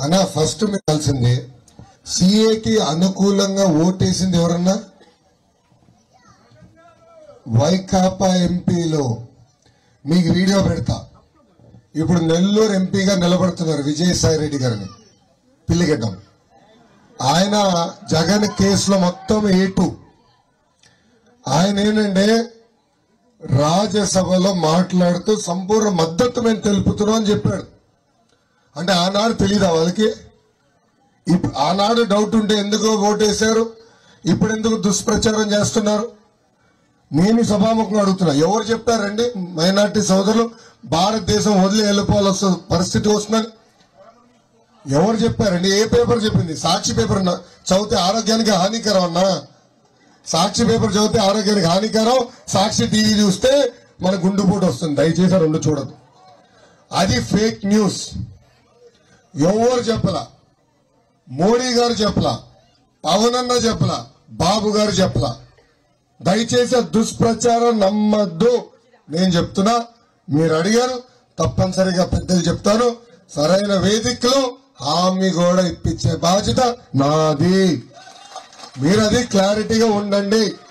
అన్నా ఫస్ట్ మీకు తెలిసింది సిఏకి అనుకూలంగా ఓటేసింది ఎవరన్నా? వైకాపా ఎంపీలో. మీకు వీడియో పెడతా. ఇప్పుడు నెల్లూరు ఎంపీగా నిలబడుతున్నారు విజయసాయి రెడ్డి గారిని, పిల్లిగడ్డం. ఆయన జగన్ కేసులో మొత్తం ఏటు. ఆయన ఏంటంటే రాజ్యసభలో మాట్లాడుతూ సంపూర్ణ మద్దతు మేము తెలుపుతున్నాం అని చెప్పాడు. అంటే ఆనాడు తెలీదా వాళ్ళకి? ఆనాడు డౌట్ ఉంటే ఎందుకు ఓటేశారు, ఇప్పుడు ఎందుకు దుష్ప్రచారం చేస్తున్నారు? నేను సభాముఖంగా అడుగుతున్నా, ఎవరు చెప్పారండి మైనార్టీ సోదరులు భారతదేశం వదిలి వెళ్ళిపోవాల్సిన పరిస్థితి వస్తుందని? ఎవరు చెప్పారండి? ఏ పేపర్ చెప్పింది? సాక్షి పేపర్ చదివితే ఆరోగ్యానికి హానికరం అన్నా. సాక్షి పేపర్ చదివితే ఆరోగ్యానికి హానికరం, సాక్షి టీవీ చూస్తే మన గుండెపోటు వస్తుంది. దయచేసి రెండు చూడదు. అది ఫేక్ న్యూస్. ఎవరు చెప్పలా, మోడీ గారు చెప్పలా, పవన్ అన్న చెప్పలా, బాబు గారు చెప్పలా. దయచేసి దుష్ప్రచారం నమ్మద్దు. నేను చెప్తున్నా, మీరు అడిగారు, తప్పనిసరిగా పెద్దలు చెప్తాను. సరైన వేదికలో హామీ కూడా ఇప్పించే బాధ్యత నాది. మీరు అది క్లారిటీగా ఉండండి.